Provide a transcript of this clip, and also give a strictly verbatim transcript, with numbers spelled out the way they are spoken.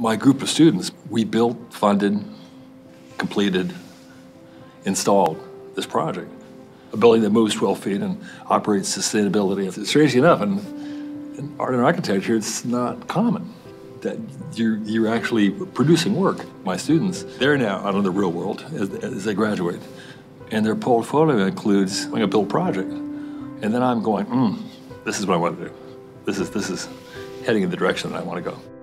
My group of students, we built, funded, completed, installed this project. A building that moves twelve feet and operates sustainability. Strangely enough, in, in art and architecture, it's not common that you're, you're actually producing work. My students, they're now out in the real world as, as they graduate. And their portfolio includes, I'm gonna build a project. And then I'm going, hmm, this is what I want to do. This is, this is heading in the direction that I want to go.